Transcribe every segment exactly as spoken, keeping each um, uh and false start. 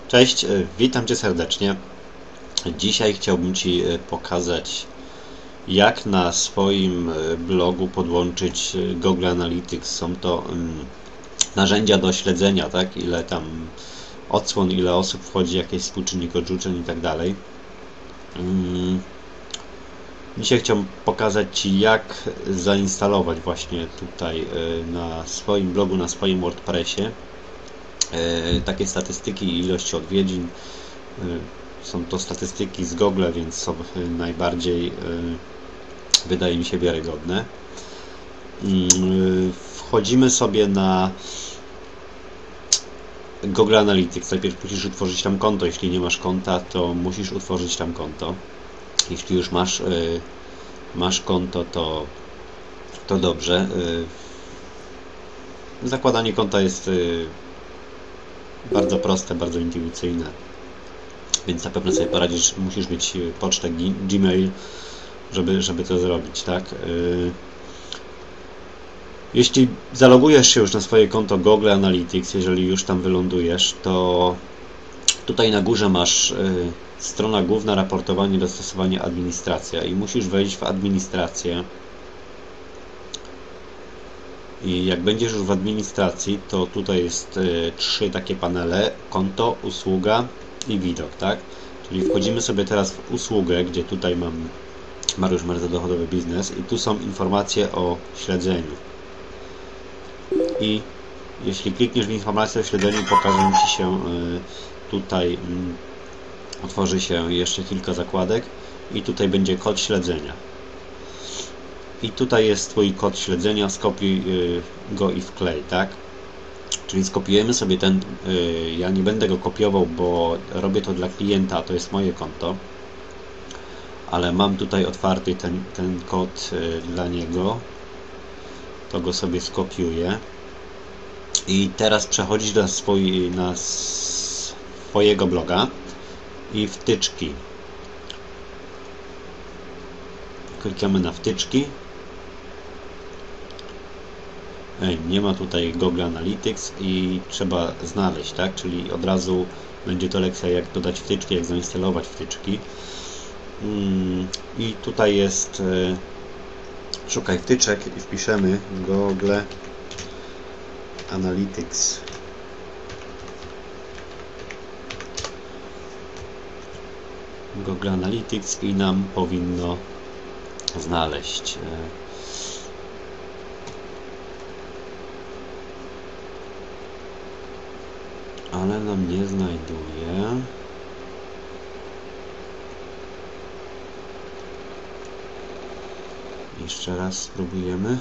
Cześć, witam Cię serdecznie. Dzisiaj chciałbym Ci pokazać, jak na swoim blogu podłączyć Google Analytics. Są to narzędzia do śledzenia, tak? Ile tam odsłon, ile osób wchodzi, jakiś współczynnik odrzuceń i tak dalej. Dzisiaj chciałbym pokazać Ci, jak zainstalować właśnie tutaj na swoim blogu, na swoim WordPressie takie statystyki i ilości odwiedzin. Są to statystyki z Google, więc są najbardziej, wydaje mi się, wiarygodne. Wchodzimy sobie na Google Analytics. Najpierw musisz utworzyć tam konto. Jeśli nie masz konta, to musisz utworzyć tam konto. Jeśli już masz, masz konto, to, to dobrze. Zakładanie konta jest bardzo proste, bardzo intuicyjne, więc na pewno sobie poradzisz. Musisz mieć pocztę Gmail, żeby, żeby to zrobić, tak? Jeśli zalogujesz się już na swoje konto Google Analytics, jeżeli już tam wylądujesz, to tutaj na górze masz strona główna, raportowanie, dostosowanie, administracja i musisz wejść w administrację. I jak będziesz już w administracji, to tutaj jest y, trzy takie panele: konto, usługa i widok, tak? Czyli wchodzimy sobie teraz w usługę, gdzie tutaj mam Mariusz Merza, dochodowy biznes, i tu są informacje o śledzeniu. I jeśli klikniesz w informację o śledzeniu, pokażą Ci się y, tutaj, y, otworzy się jeszcze kilka zakładek i tutaj będzie kod śledzenia. I tutaj jest Twój kod śledzenia, skopiuj go i wklej, tak? Czyli skopiujemy sobie ten, ja nie będę go kopiował, bo robię to dla klienta, to jest moje konto, ale mam tutaj otwarty ten, ten kod dla niego, to go sobie skopiuję i teraz przechodzisz na, swój, na swojego bloga i wtyczki. Klikamy na wtyczki. Nie ma tutaj Google Analytics i trzeba znaleźć, tak? Czyli od razu będzie to lekcja, jak dodać wtyczki, jak zainstalować wtyczki. I tutaj jest szukaj wtyczek i wpiszemy Google Analytics. Google Analytics i nam powinno znaleźć. Ale nam nie znajduje. Jeszcze raz spróbujemy.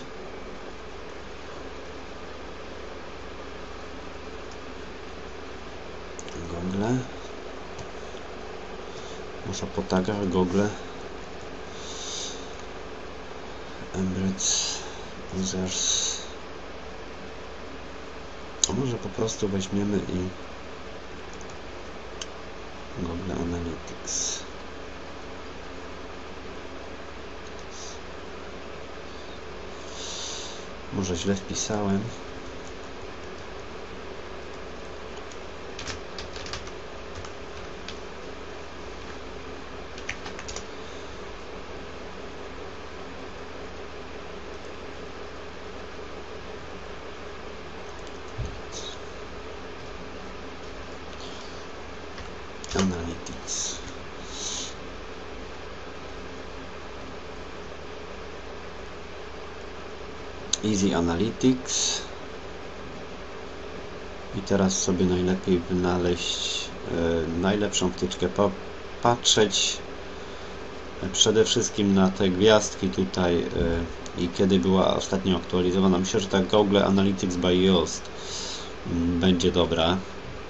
Google. Może po tagach Google. Emirates Users. A może po prostu weźmiemy i Google Analytics. Może źle wpisałem. Analytics. Easy Analytics. I teraz sobie najlepiej wynaleźć e, najlepszą wtyczkę. Popatrzeć przede wszystkim na te gwiazdki tutaj e, i kiedy była ostatnio aktualizowana. Myślę, że ta Google Analytics by Yoast m, będzie dobra.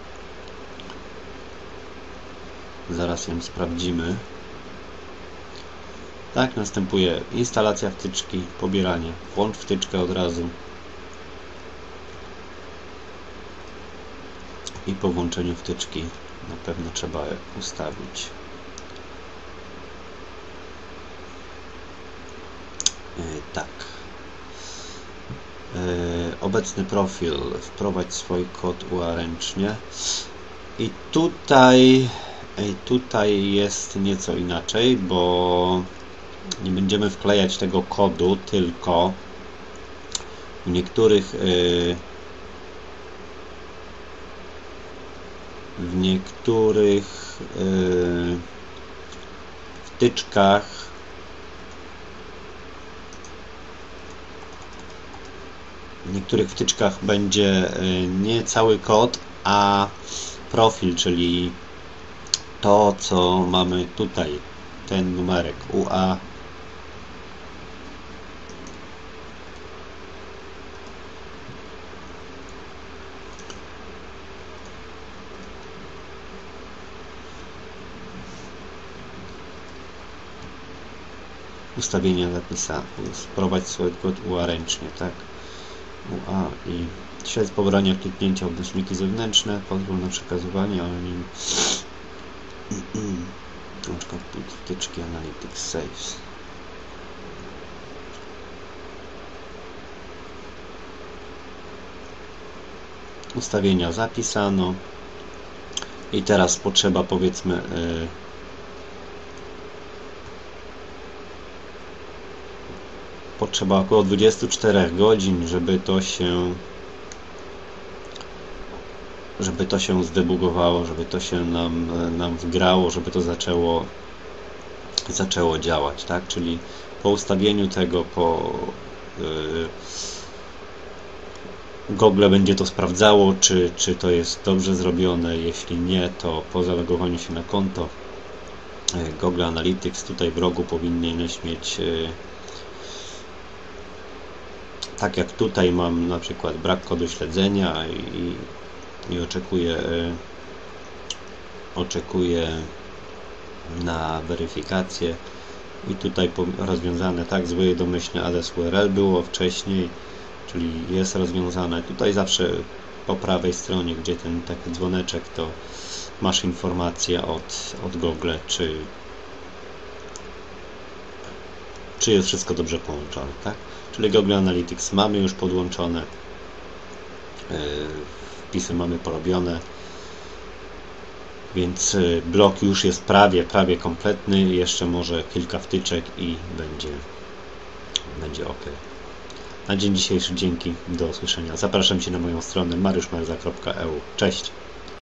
Zaraz ją sprawdzimy. Tak, następuje instalacja wtyczki, pobieranie. Włącz wtyczkę od razu. I po włączeniu wtyczki na pewno trzeba ustawić. Yy, tak. Yy, obecny profil. Wprowadź swój kod U A ręcznie. I tutaj, i tutaj jest nieco inaczej, bo nie będziemy wklejać tego kodu, tylko w niektórych yy, w niektórych yy, wtyczkach w niektórych wtyczkach będzie yy, nie cały kod, a profil, czyli to, co mamy tutaj, ten numerek U A. Ustawienia zapisane, wprowadź swój kod U A ręcznie, tak? U A i śledź pobrania kliknięcia odnośniki zewnętrzne, pozwól na przekazywanie, ale nie na przykład wtyczki Analytics Saves. Ustawienia zapisano i teraz potrzeba, powiedzmy, yy, potrzeba około dwudziestu czterech godzin, żeby to się żeby to się zdebugowało, żeby to się nam, nam wgrało, żeby to zaczęło zaczęło działać, tak? Czyli po ustawieniu tego, po yy, Google będzie to sprawdzało, czy, czy to jest dobrze zrobione. Jeśli nie, to po zalogowaniu się na konto yy, Google Analytics tutaj w rogu powinieneś mieć yy, tak jak tutaj mam na przykład brak kodu śledzenia i, i oczekuję yy, oczekuję na weryfikację i tutaj rozwiązane tak, zły domyślny adres U R L było wcześniej, czyli jest rozwiązane. Tutaj zawsze po prawej stronie, gdzie ten taki dzwoneczek, to masz informację od, od Google, czy czy jest wszystko dobrze połączone, tak? Czyli Google Analytics mamy już podłączone, yy, wpisy mamy porobione, więc blok już jest prawie, prawie kompletny, jeszcze może kilka wtyczek i będzie, będzie ok. Na dzień dzisiejszy dzięki, do usłyszenia. Zapraszam Cię na moją stronę mariusz marza kropka e u. Cześć!